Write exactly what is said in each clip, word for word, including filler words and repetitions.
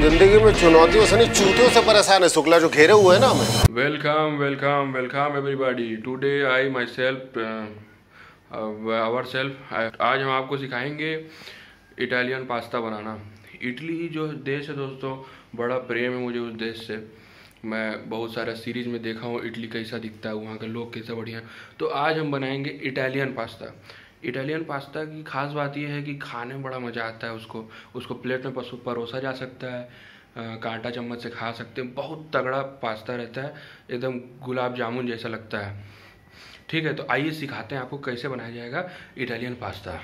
जिंदगी में चुनौतियों से नहीं चूतियों से परेशान है शुक्ला, जो घेरे हुए है ना हमें। Welcome welcome welcome everybody. Today I myself ourself आज हम आपको सिखाएंगे इटालियन पास्ता बनाना। इटली जो देश है दोस्तों, बड़ा प्रेम है मुझे उस देश से। मैं बहुत सारा सीरीज़ में देखा हूँ इटली कैसा दिखता है, वहाँ के लोग कैसे बढ़िया। तो आज हम बनाएंगे इटालियन पास्ता। इटालियन पास्ता की खास बात यह है कि खाने में बड़ा मज़ा आता है। उसको उसको प्लेट में परोसा जा सकता है, कांटा चम्मच से खा सकते हैं। बहुत तगड़ा पास्ता रहता है, एकदम गुलाब जामुन जैसा लगता है। ठीक है, तो आइए सिखाते हैं आपको कैसे बनाया जाएगा इटालियन पास्ता।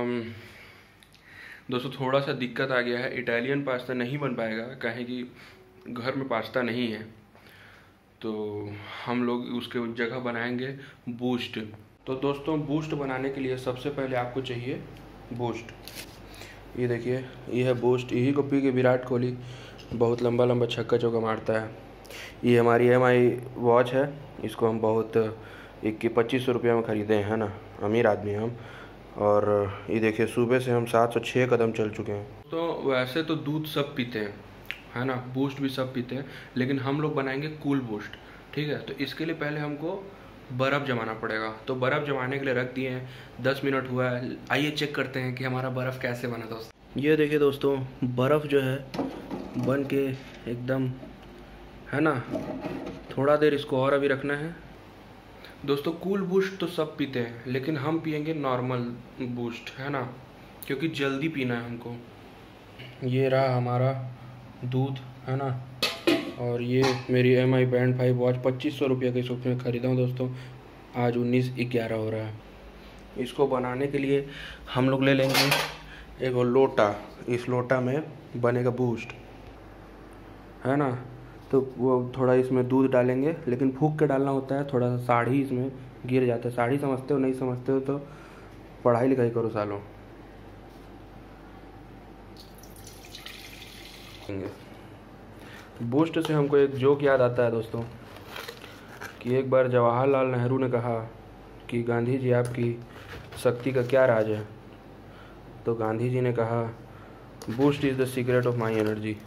दोस्तों थोड़ा सा दिक्कत आ गया है, इटालियन पास्ता नहीं बन पाएगा, काहे कि घर में पास्ता नहीं है। तो हम लोग उसके जगह बनाएंगे बूस्ट। तो दोस्तों बूस्ट बनाने के लिए सबसे पहले आपको चाहिए बूस्ट। ये देखिए, ये है बूस्ट। यही को पी के विराट कोहली बहुत लंबा लंबा छक्का चौका मारता है। ये हमारी एम आई वॉच है, इसको हम बहुत इक्कीस पच्चीस सौ रुपये में ख़रीदे हैं ना, अमीर आदमी हम। और ये देखिए, सुबह से हम सात सौ छः कदम चल चुके हैं। तो वैसे तो दूध सब पीते हैं है ना, बूस्ट भी सब पीते हैं, लेकिन हम लोग बनाएंगे कूल बूस्ट। ठीक है, तो इसके लिए पहले हमको बर्फ़ जमाना पड़ेगा। तो बर्फ़ जमाने के लिए रख दिए हैं, दस मिनट हुआ है। आइए चेक करते हैं कि हमारा बर्फ़ कैसे बना दोस्तों। ये देखिए दोस्तों, बर्फ़ जो है बन के एकदम है ना। थोड़ा देर इसको और अभी रखना है दोस्तों। कूल बूस्ट तो सब पीते हैं, लेकिन हम पियेंगे नॉर्मल बूस्ट है ना, क्योंकि जल्दी पीना है हमको। ये रहा हमारा दूध है ना, और ये मेरी M I band five watch पच्चीस सौ रुपये के शॉप में ख़रीदा हूँ दोस्तों। आज उन्नीस ग्यारह हो रहा है। इसको बनाने के लिए हम लोग ले लेंगे एक लोटा। इस लोटा में बनेगा बूस्ट है ना। तो वो थोड़ा इसमें दूध डालेंगे, लेकिन फूंक के डालना होता है, थोड़ा सा साड़ी इसमें गिर जाता है। साड़ी समझते हो, नहीं समझते हो तो पढ़ाई लिखाई करो सालों। बूस्ट से हमको एक जोक याद आता है दोस्तों, कि एक बार जवाहरलाल नेहरू ने कहा कि गांधी जी आपकी शक्ति का क्या राज है। तो गांधी जी ने कहा, boost is the secret of my energy.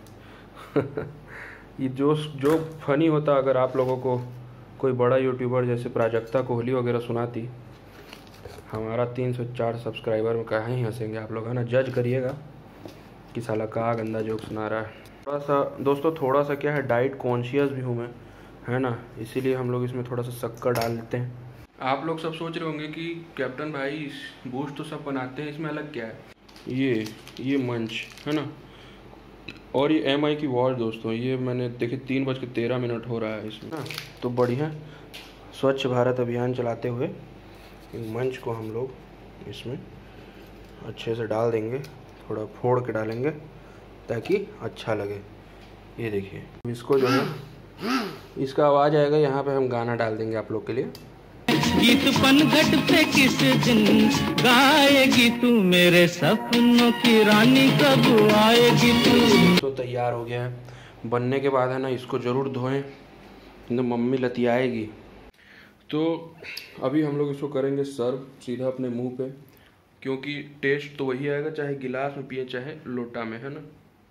ये जो जो फनी होता अगर आप लोगों को कोई बड़ा यूट्यूबर जैसे प्राजक्ता कोहली वगैरह सुनाती। हमारा तीन सौ चार सब्सक्राइबर में कहाँ ही हंसेंगे आप लोग है ना। जज करिएगा कि साला का गंदा जोक सुना रहा है। थोड़ा सा दोस्तों, थोड़ा सा क्या है, डाइट कॉन्शियस भी हूँ मैं है ना, इसीलिए हम लोग इसमें थोड़ा सा शक्कर डाल लेते हैं। आप लोग सब सोच रहे होंगे कि कैप्टन भाई बूस्ट तो सब बनाते हैं, इसमें अलग क्या है। ये ये मंच है ना, और ये एम आई की वॉच दोस्तों। ये मैंने देखे तीन बज के तेरह मिनट हो रहा है इसमें ना। तो बढ़िया स्वच्छ भारत अभियान चलाते हुए मंच को हम लोग इसमें अच्छे से डाल देंगे, थोड़ा फोड़ के डालेंगे ताकि अच्छा लगे। ये देखिए, इसको जो है इसका आवाज़ आएगा, यहाँ पे हम गाना डाल देंगे आप लोग के लिए। गीत पनघट पे किस दिन गाएगी तू, मेरे सपनों की रानी कब आएगी तू। तो तैयार हो गया है। बनने के बाद है ना, इसको ज़रूर धोएं, तो मम्मी लतियाएगी। तो अभी हम लोग इसको करेंगे सर्व सीधा अपने मुंह पे, क्योंकि टेस्ट तो वही आएगा चाहे गिलास में पिए चाहे लोटा में है ना।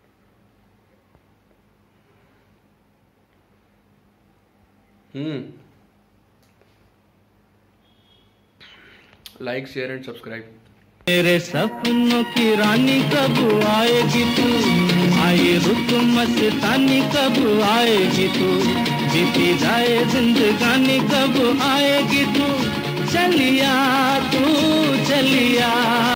Hmm like share and subscribe. मेरे सपनों की रानी कब आएगी तू, आई रुक मस्तानी कब आएगी तू, बीती जाए जिंदगानी कब आएगी तू, चलिया तू चलिया।